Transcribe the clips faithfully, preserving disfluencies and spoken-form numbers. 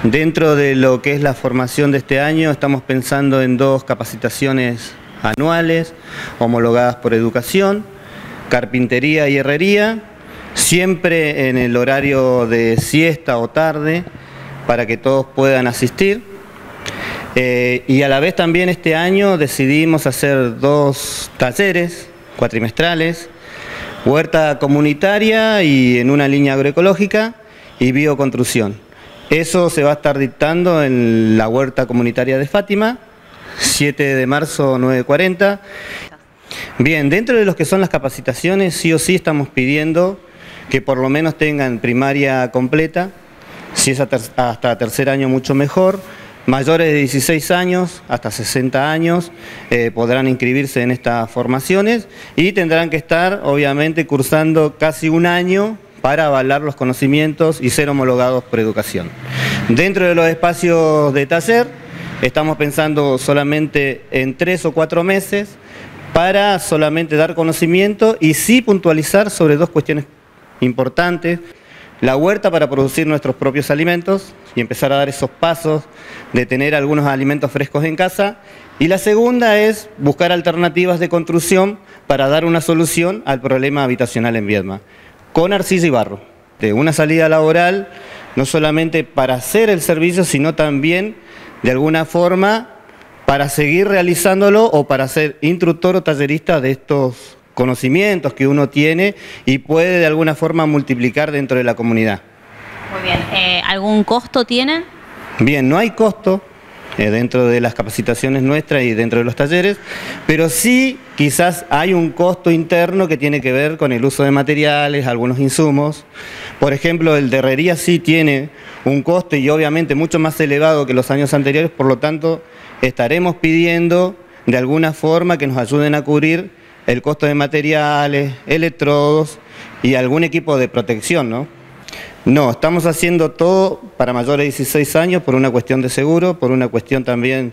Dentro de lo que es la formación de este año, estamos pensando en dos capacitaciones anuales, homologadas por educación, carpintería y herrería, siempre en el horario de siesta o tarde, para que todos puedan asistir. Eh, y a la vez también este año decidimos hacer dos talleres cuatrimestrales, huerta comunitaria y en una línea agroecológica y bioconstrucción. Eso se va a estar dictando en la huerta comunitaria de Fátima, siete de marzo, nueve cuarenta. Bien, dentro de los que son las capacitaciones, sí o sí estamos pidiendo que por lo menos tengan primaria completa, si es hasta tercer año mucho mejor. Mayores de dieciséis años hasta sesenta años eh, podrán inscribirse en estas formaciones y tendrán que estar obviamente cursando casi un año para avalar los conocimientos y ser homologados por educación. Dentro de los espacios de taller estamos pensando solamente en tres o cuatro meses para solamente dar conocimiento y sí puntualizar sobre dos cuestiones importantes. La huerta para producir nuestros propios alimentos y empezar a dar esos pasos de tener algunos alimentos frescos en casa. Y la segunda es buscar alternativas de construcción para dar una solución al problema habitacional en Viedma, con arcilla y barro. De una salida laboral, no solamente para hacer el servicio, sino también de alguna forma para seguir realizándolo o para ser instructor o tallerista de estos conocimientos que uno tiene y puede de alguna forma multiplicar dentro de la comunidad. Muy bien. Eh, ¿Algún costo tienen? Bien, no hay costo eh, dentro de las capacitaciones nuestras y dentro de los talleres, pero sí quizás hay un costo interno que tiene que ver con el uso de materiales, algunos insumos. Por ejemplo, el de herrería sí tiene un costo y obviamente mucho más elevado que los años anteriores, por lo tanto estaremos pidiendo de alguna forma que nos ayuden a cubrir el costo de materiales, electrodos y algún equipo de protección, ¿no? No, estamos haciendo todo para mayores de dieciséis años por una cuestión de seguro, por una cuestión también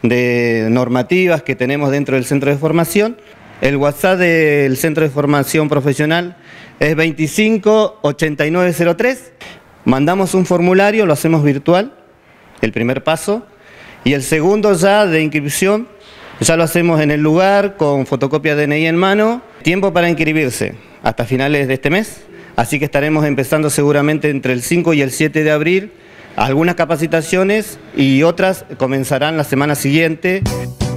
de normativas que tenemos dentro del centro de formación. El WhatsApp del centro de formación profesional es veinticinco ochenta y nueve cero tres. Mandamos un formulario, lo hacemos virtual, el primer paso, y el segundo ya de inscripción ya lo hacemos en el lugar con fotocopia de D N I en mano. Tiempo para inscribirse hasta finales de este mes, así que estaremos empezando seguramente entre el cinco y el siete de abril algunas capacitaciones y otras comenzarán la semana siguiente.